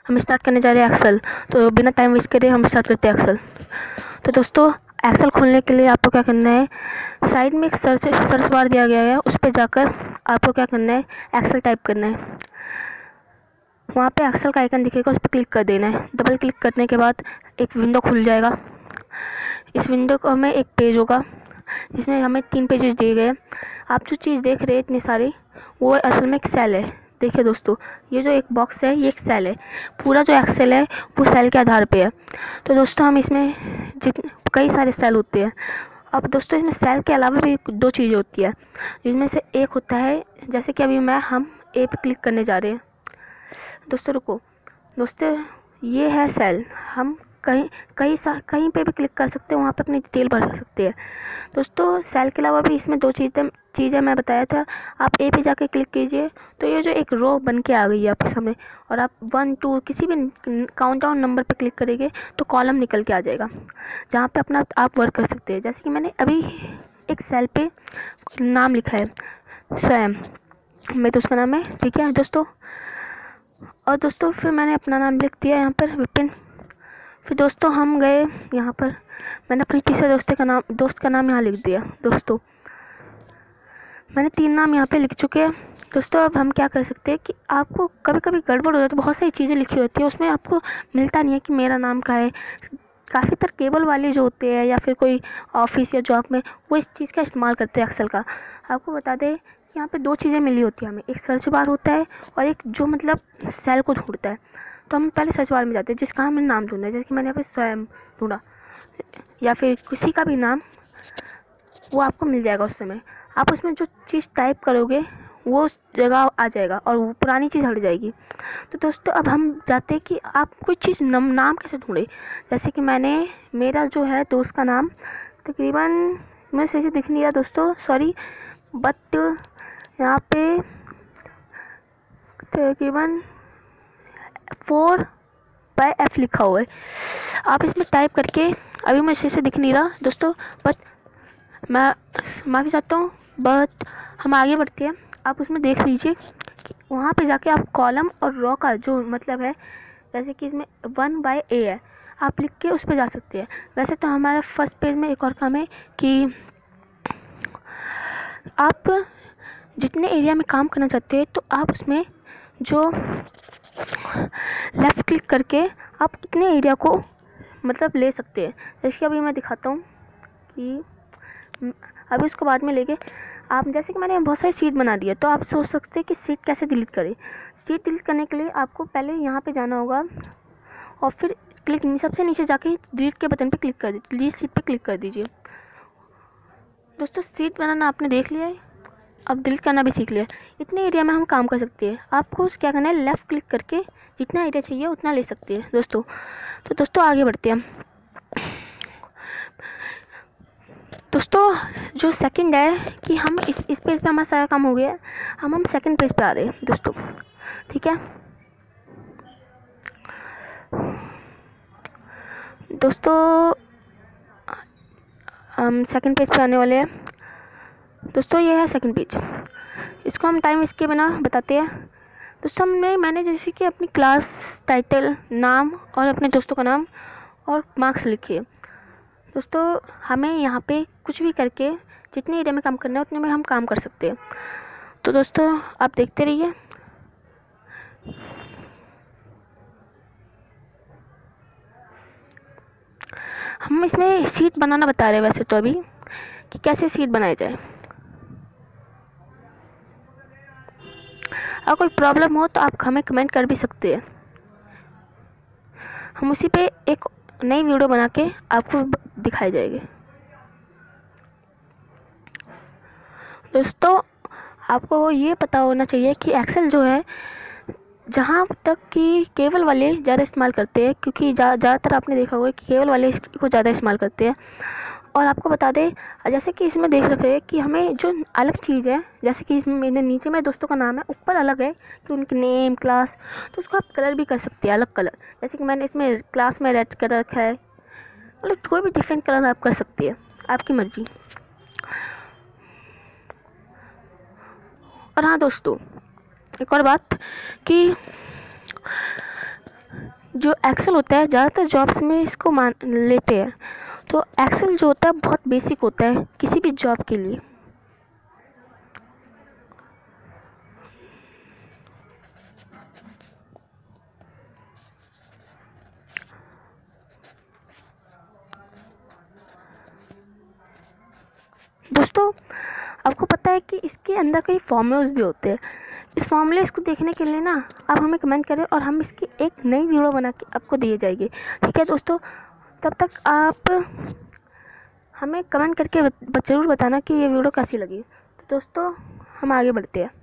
हम स्टार्ट करने जा रहे हैं एक्सेल। तो बिना टाइम वेस्ट करे हम स्टार्ट करते हैं एक्सेल। तो दोस्तों एक्सेल खोलने के लिए आपको क्या करना है, साइड में एक सर्च बार दिया गया है, उस पर जाकर आपको क्या करना है, एक्सेल टाइप करना है। वहाँ पे एक्सेल का आइकन दिखेगा, उस पर क्लिक कर देना है। डबल क्लिक करने के बाद एक विंडो खुल जाएगा। इस विंडो को हमें एक पेज होगा जिसमें हमें 3 पेजेस दिए गए हैं। आप जो चीज़ देख रहे हैं इतनी सारी, वो असल में एक सेल है। देखिए दोस्तों, ये जो एक बॉक्स है ये एक सेल है। पूरा जो एक्सेल है वो सेल के आधार पे है। तो दोस्तों हम इसमें कई सारे सेल होते हैं। अब दोस्तों इसमें सेल के अलावा भी 2 चीज़ें होती है, जिनमें से एक होता है, जैसे कि अभी हम ए पे क्लिक करने जा रहे हैं। दोस्तों रुको, दोस्तों ये है सेल। हम कहीं पे भी क्लिक कर सकते हैं, वहाँ पे अपनी डिटेल भर सकते हैं। दोस्तों सेल के अलावा भी इसमें 2 चीज़ें मैं बताया था। आप ए पे जाके क्लिक कीजिए तो ये जो एक रो बन के आ गई है आपके सामने, और आप 1 2 किसी भी काउंटडाउन नंबर पे क्लिक करेंगे तो कॉलम निकल के आ जाएगा, जहाँ पे अपना आप वर्क कर सकते हैं। जैसे कि मैंने अभी एक सेल पे नाम लिखा है स्वयं, मैं तो उसका नाम है, ठीक है दोस्तों। और दोस्तों फिर मैंने अपना नाम लिख दिया यहाँ पर, विपिन। फिर दोस्तों हम गए यहाँ पर, मैंने अपने तीसरे दोस्त का नाम यहाँ लिख दिया। दोस्तों मैंने 3 नाम यहाँ पे लिख चुके हैं। दोस्तों अब हम क्या कर सकते हैं कि आपको कभी कभी गड़बड़ हो जाती है, बहुत सारी चीज़ें लिखी होती है, उसमें आपको मिलता नहीं है कि मेरा नाम क्या है। काफ़ी तर केबल वाले जो होते हैं या फिर कोई ऑफिस या जॉब में, वो इस चीज़ का इस्तेमाल करते हैं एक्सेल का। आपको बता दें कि यहाँ पे 2 चीज़ें मिली होती है हमें, एक सर्च बार होता है और एक जो मतलब सेल को ढूंढता है। तो हम पहले सर्च बार में जाते हैं, जिसका हमें नाम ढूंढना है। जैसे कि मैंने यहाँ पे स्वयं ढूंढा, या फिर किसी का भी नाम, वो आपको मिल जाएगा उस समय। आप उसमें जो चीज़ टाइप करोगे वो उस जगह आ जाएगा और वो पुरानी चीज़ हट जाएगी। तो दोस्तों अब हम जाते हैं कि आप कोई चीज़ नाम कैसे ढूंढे। जैसे कि मेरा जो है दोस्त का नाम तकरीबन, मुझे सही से दिख नहीं रहा दोस्तों, सॉरी, बट यहाँ पे तकरीबन 4/F लिखा हुआ है। आप इसमें टाइप करके, अभी मुझे सही से दिख नहीं रहा दोस्तों, बट मैं माफ़ी चाहता हूँ, बट हम आगे बढ़ते हैं। आप उसमें देख लीजिए कि वहाँ पे जाके आप कॉलम और रो का जो मतलब है, जैसे कि इसमें 1/A है, आप लिख के उस पर जा सकते हैं। वैसे तो हमारा फर्स्ट पेज में एक और काम है कि आप जितने एरिया में काम करना चाहते हैं, तो आप उसमें जो लेफ़्ट क्लिक करके आप उतने एरिया को मतलब ले सकते हैं। जैसे कि अभी मैं दिखाता हूँ कि अभी उसको बाद में लेके आप, जैसे कि मैंने बहुत सारी शीट बना दी है, तो आप सोच सकते हैं कि शीट कैसे डिलीट करें। शीट डिलीट करने के लिए आपको पहले यहाँ पे जाना होगा और फिर सबसे नीचे जाके डिलीट के बटन पे क्लिक कर दीजिए, डिलीट शीट पे क्लिक कर दीजिए। दोस्तों शीट बनाना आपने देख लिया है, अब डिलीट करना भी सीख लिया। इतने एरिया में हम काम कर सकते हैं। आपको क्या करना है, लेफ़्ट क्लिक करके जितना एरिया चाहिए उतना ले सकते हैं दोस्तों। तो दोस्तों आगे बढ़ते हैं हम। दोस्तों जो सेकंड है कि हम इस पेज पे हमारा सारा काम हो गया है, हम सेकंड पेज पे आ रहे हैं दोस्तों, ठीक है दोस्तों। हम सेकंड पेज पे आने वाले हैं दोस्तों। ये है सेकंड पेज, इसको हम टाइम इसके बिना बताते हैं दोस्तों। मैंने जैसे कि अपनी क्लास टाइटल, नाम और अपने दोस्तों का नाम और मार्क्स लिखे दोस्तों। हमें यहाँ पे कुछ भी करके जितने एरिया में काम करना है उतने में हम काम कर सकते हैं। तो दोस्तों आप देखते रहिए। हम इसमें शीट बनाना बता रहे हैं वैसे तो अभी, कि कैसे शीट बनाई जाए। अगर कोई प्रॉब्लम हो तो आप हमें कमेंट कर भी सकते हैं, हम उसी पे एक नई वीडियो बना के आपको दिखाई जाएगी। दोस्तों आपको ये पता होना चाहिए कि एक्सेल जो है, जहाँ तक कि केबल वाले ज़्यादा इस्तेमाल करते हैं, क्योंकि ज़्यादातर आपने देखा होगा कि केबल वाले इसको ज़्यादा इस्तेमाल करते हैं। और आपको बता दें, जैसे कि इसमें देख रखे हैं कि हमें जो अलग चीज़ है, जैसे कि इसमें मेरे नीचे में दोस्तों का नाम है, ऊपर अलग है कि उनके नेम, क्लास, तो उसको आप कलर भी कर सकते हैं, अलग कलर। जैसे कि मैंने इसमें क्लास में रेड कलर रखा है, मतलब कोई भी डिफरेंट कलर आप कर सकते हैं, आपकी मर्ज़ी। और हाँ दोस्तों, एक और बात कि जो एक्सेल होता है ज़्यादातर जॉब्स में इसको मान लेते हैं। तो एक्सेल जो होता है बहुत बेसिक होता है किसी भी जॉब के लिए। दोस्तों आपको पता है कि इसके अंदर कई फॉर्मूलाज भी होते हैं। इस फॉर्मूले को देखने के लिए ना आप हमें कमेंट करें और हम इसकी एक नई वीडियो बना के आपको दिए जाएगी। ठीक है दोस्तों, तब तक आप हमें कमेंट करके ज़रूर बताना कि ये वीडियो कैसी लगी। तो दोस्तों हम आगे बढ़ते हैं।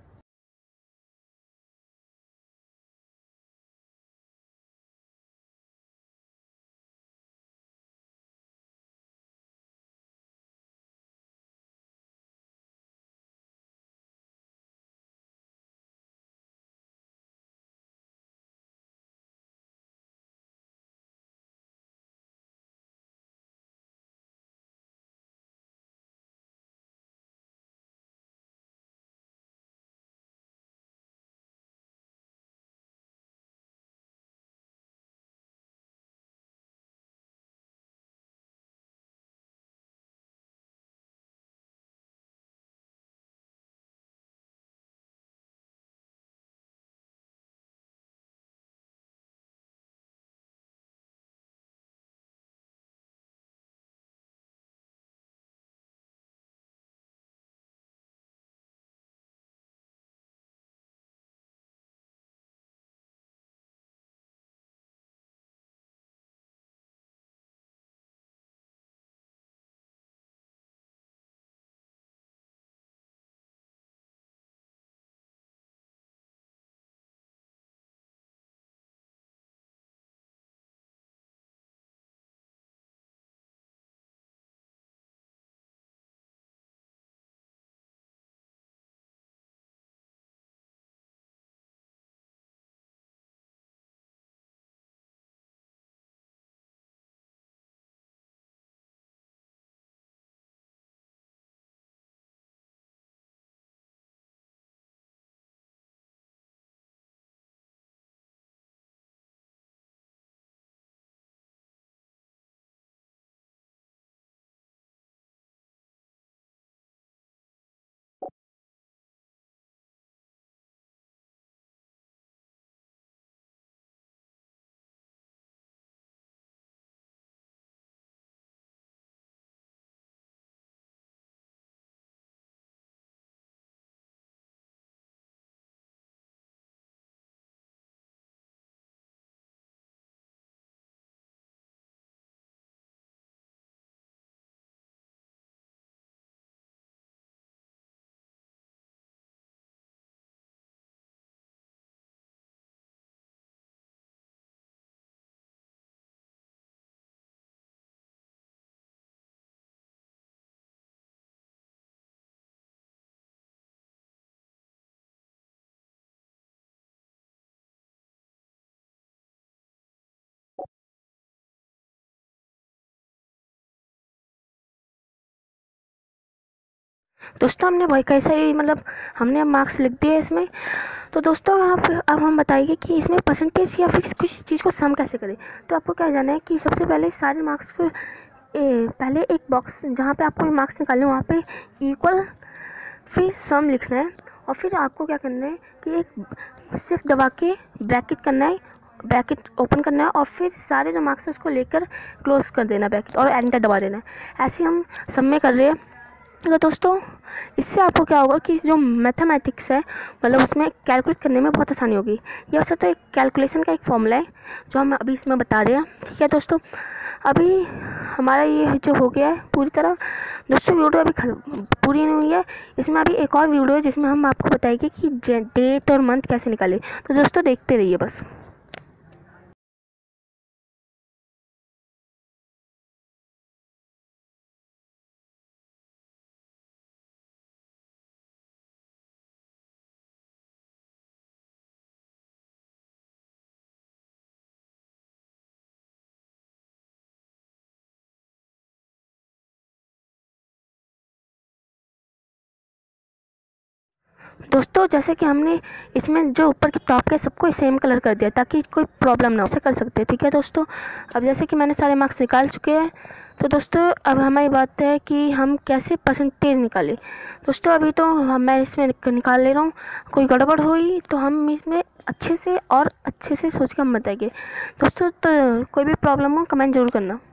दोस्तों हमने भाई कैसा ही हमने अब मार्क्स लिख दिए इसमें। तो दोस्तों आप अब हम बताइए कि इसमें परसेंटेज या फिर किसी चीज़ को सम कैसे करें। तो आपको क्या जानना है कि सबसे पहले सारे मार्क्स को पहले एक बॉक्स जहाँ पे आपको मार्क्स निकालने वहाँ पे इक्वल फिर सम लिखना है। और फिर आपको क्या करना है कि एक सिर्फ दबा के ब्रैकेट करना है, ब्रैकेट ओपन करना है और फिर सारे जो मार्क्स है उसको लेकर क्लोज कर देना ब्रैकेट और एंटर दबा देना है। ऐसे हम सब में कर रहे हैं। तो दोस्तों इससे आपको क्या होगा कि जो मैथमेटिक्स है उसमें कैलकुलेट करने में बहुत आसानी होगी। ये वैसे तो एक कैलकुलेशन का एक फॉर्मूला है जो हम अभी इसमें बता रहे हैं। ठीक है दोस्तों, अभी हमारा ये जो हो गया है पूरी तरह। दोस्तों वीडियो अभी पूरी नहीं हुई है, इसमें अभी एक और वीडियो है जिसमें हम आपको बताएंगे कि डेट और मंथ कैसे निकाले। तो दोस्तों देखते रहिए बस। दोस्तों जैसे कि हमने इसमें जो ऊपर की टॉप के सबको सेम कलर कर दिया ताकि कोई प्रॉब्लम ना हो, ऐसे कर सकते हैं। ठीक है दोस्तों, अब जैसे कि मैंने सारे मार्क्स निकाल चुके हैं, तो दोस्तों अब हमारी बात है कि हम कैसे परसेंटेज निकालें। दोस्तों अभी तो मैं इसमें निकाल ले रहा हूँ, कोई गड़बड़ हुई तो हम इसमें अच्छे से सोच कर हम बताएंगे। दोस्तों तो कोई भी प्रॉब्लम हो कमेंट ज़रूर करना।